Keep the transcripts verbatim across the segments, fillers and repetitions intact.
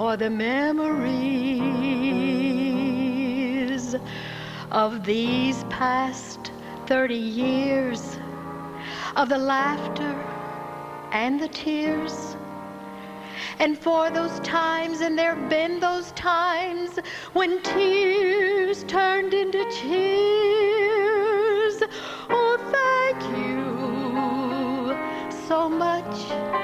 for the memories of these past thirty years, of the laughter and the tears, and for those times, and there have been those times when tears turned into cheers. Oh, thank you so much.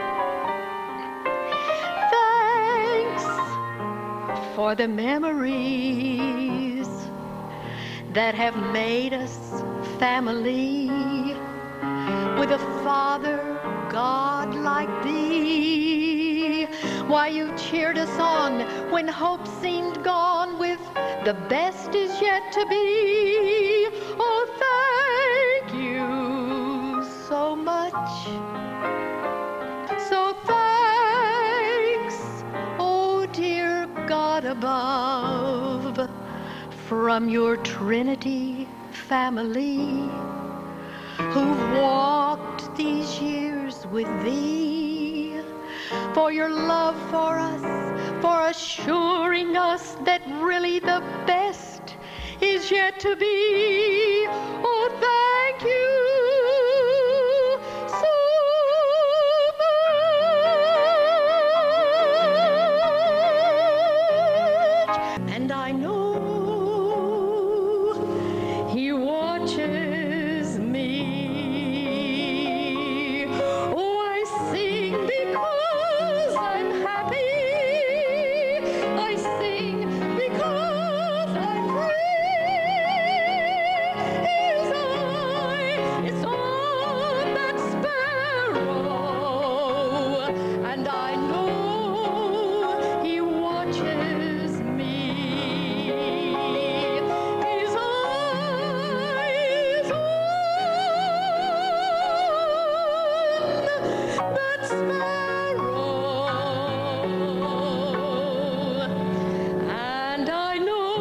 Thanks for the memories that have made us family, with a Father God like thee. Why, you cheered us on when hope seemed gone, with the best is yet to be. Oh, thank you so much. So thanks, oh dear God above, from your Trinity family, who've walked these years with thee, for your love for us, for assuring us that really the best is yet to be. Oh, thank you so much. And I know He watches me. Oh, I sing because I'm happy. I sing because I'm free. His eye is on that sparrow, and I know He watches me. His eye is on that sparrow, and I know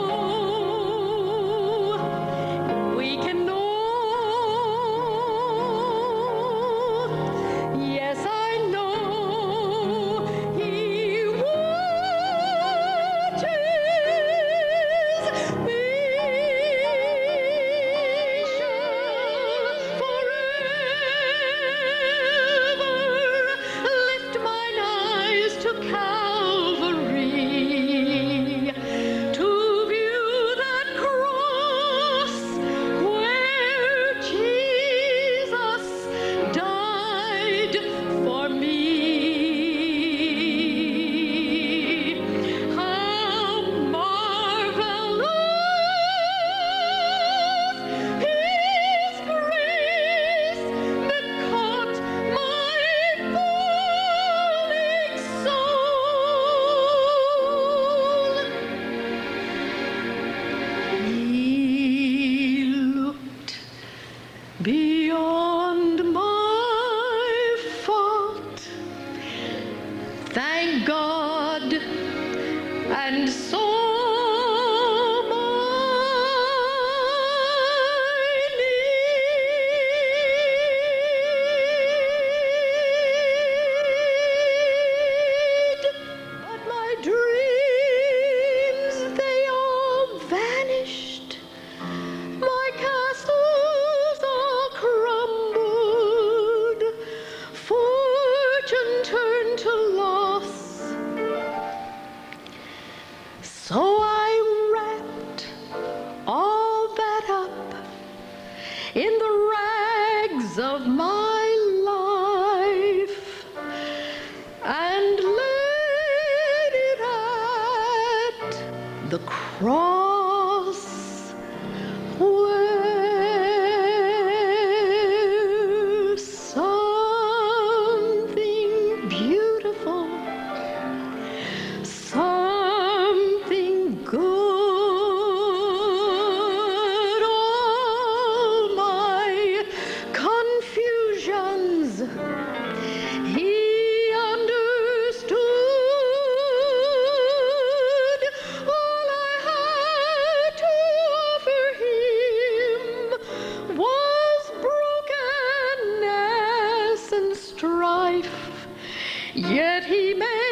we can know. Yes, I know He watches me. Forever lift mine eyes to Calvary, to view that cross where Jesus died for me. How marvelous His grace that caught my falling soul. He looked beyond my fault, thank God, and saw my need. But my dreams, they all vanished. My castles all crumbled. Fortune turned to loss. So I wrapped all that up in the rags of my life and laid it at the cross, where something beautiful, something good, all my confusions He understood. All I had to offer Him was brokenness and strife, yet He made